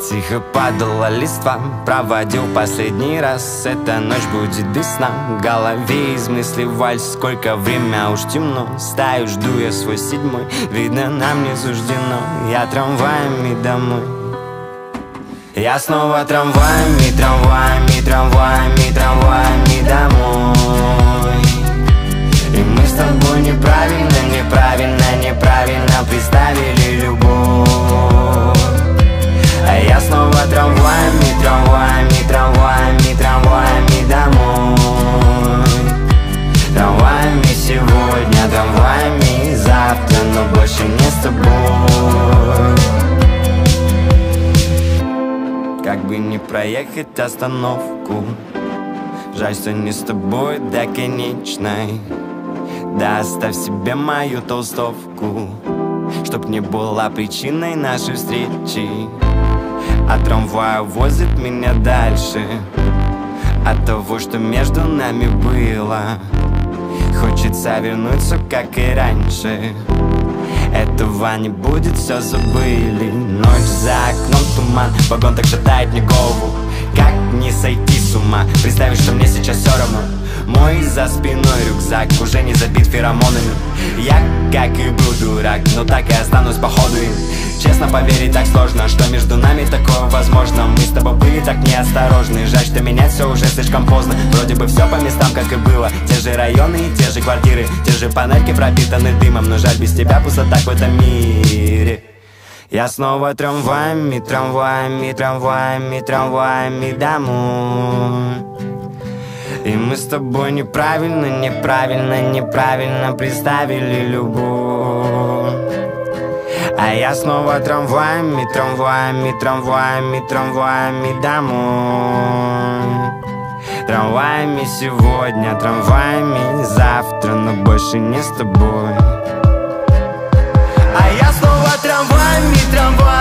Тихо падала листва, проводил последний раз. Эта ночь будет без сна, в голове из мыслей вальс. Сколько время, уж темно, стою, жду я свой седьмой. Видно, нам не суждено, я трамваями домой. Я снова трамваями, трамваями, трамваями, трамваями домой. И мы с тобой неправильно, неправильно, неправильно представили любовь. А я снова трамваями, трамваями, трамваями, трамваями домой. Трамваями сегодня, трамваями завтра, но больше не с тобой. Как бы не проехать остановку, жаль, что не с тобой до конечной. Да оставь себе мою толстовку, чтоб не была причиной нашей встречи. А трамвай возит меня дальше от того, что между нами было. Хочется вернуться, как и раньше. Этого не будет, все забыли. Ночь за окном, туман, вагон так шатает мне голову. Как не сойти с ума, представить, что мне сейчас все равно. Мой за спиной рюкзак уже не забит феромонами. Я, как и был дурак, но так и останусь походу им. Честно поверить так сложно, что между нами такое возможно. Мы с тобой были так неосторожны. Жаль, что менять все уже слишком поздно. Вроде бы все по местам, как и было. Те же районы и те же квартиры, те же панельки пропитаны дымом. Но жаль, без тебя пустота в этом мире. Я снова трамваями, трамваями, трамваями, трамваями домой. И мы с тобой неправильно, неправильно, неправильно представили любовь. А я снова трамваями, трамваями, трамваями, трамваями домой. Трамваями сегодня, трамваями завтра, но больше не с тобой. А я снова трамваями, трамваями.